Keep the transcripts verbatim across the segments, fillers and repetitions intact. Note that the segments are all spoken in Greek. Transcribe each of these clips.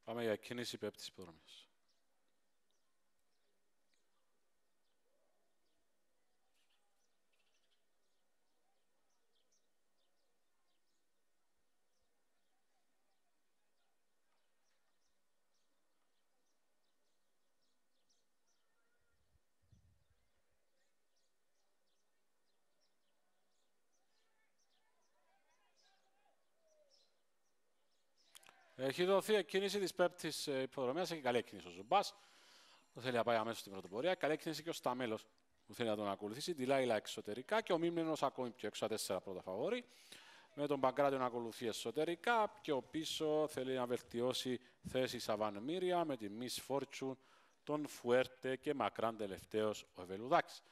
Πάμε για κίνηση πέπτης υποδρομίας. Έχει δοθεί εκκίνηση της πέπτης υποδρομίας, έχει καλή εκκίνηση ο Ζουμπάς, που θέλει να πάει αμέσως στην πρωτοπορία. Καλή εκκίνηση και ο Σταμέλος που θέλει να τον ακολουθήσει. Τη Λάιλα εξωτερικά και ο Μίμνενος ακόμη πιο έξω, τέσσερα πρώτα φαβόρι. Με τον Παγκράτιο να ακολουθεί εσωτερικά. Πιο πίσω θέλει να βελτιώσει θέση Σαβάν Μύρια με τη Miss Fortune, τον Φουέρτε και μακράν τελευταίος ο Ευελουδάκης.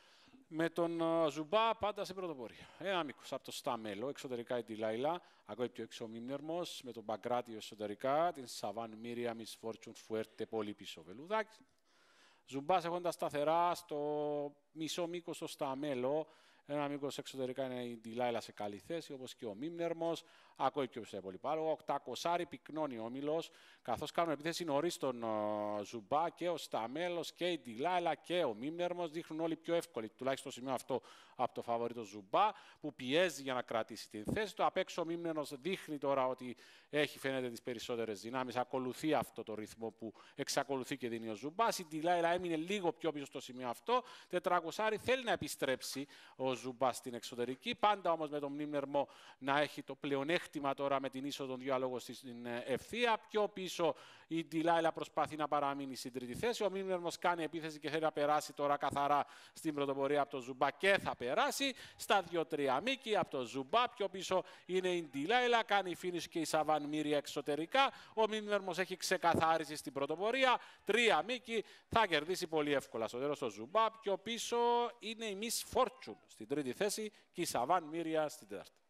Με τον uh, Ζουμπά πάντα σε πρωτοπορία. Ένα μήκος από το Σταμέλο, εξωτερικά η Τιλάιλα, ακόμη πιο έξω ο Μίμνερμος, με τον Παγκράτιο εσωτερικά, την Σαβάν Μύρια, Miss Fortune, Φουέρτε, πολύ πίσω ο Βελουδάκης. Ζουμπάς έχοντας σταθερά στο μισό μήκος στο Σταμέλο, ένα μήκος εξωτερικά είναι η Τιλάιλα σε καλή θέση, όπως και ο Μίμνερμος, ακόμη πιο πίσω πολύ πάνω. οκτακόσάρι πυκνώνει ο Όμιλος, καθώς κάνουν επίθεση νωρίς τον uh, Ζουμπά και ο Σταμέλος και η Τιλάιλα και ο Μίμνερμος. Δείχνουν όλοι πιο εύκολοι, τουλάχιστον στο σημείο αυτό, από το φαβορίτο Ζουμπά, που πιέζει για να κρατήσει την θέση του. Απ' έξω ο Μίμνερμος δείχνει τώρα ότι έχει, φαίνεται, τις περισσότερες δυνάμεις. Ακολουθεί αυτό το ρυθμό που εξακολουθεί και δίνει ο Ζουμπάς. Η Τιλάιλα έμεινε λίγο πιο πίσω στο σημείο αυτό. τετρακόσάρι θέλει να επιστρέψει ο Ζουμπάς στην εξωτερική. Πάντα όμως με τον Μίμνερμο να έχει το πλεονέκτημα τώρα με την είσοδο των δύο αλόγων στην ευθεία. Πιο πίσω η Τιλάιλα προσπαθεί να παραμείνει στην τρίτη θέση. Ο Μίμνερμος κάνει επίθεση και θέλει να περάσει τώρα καθαρά στην πρωτοπορία από τον Ζουμπά και θα περάσει. Στα δύο τρία μήκη από τον Ζουμπά. Πιο πίσω είναι η Τιλάιλα. Κάνει finish και η Σαβάν Μύρια εξωτερικά. Ο Μίμνερμος έχει ξεκαθάρισει στην πρωτοπορία. Τρία μήκη. Θα κερδίσει πολύ εύκολα στο τέλος ο Ζουμπά. Πιο πίσω είναι η Miss Fortune στην τρίτη θέση και η Σαβάν Μύρια στην τέταρτη.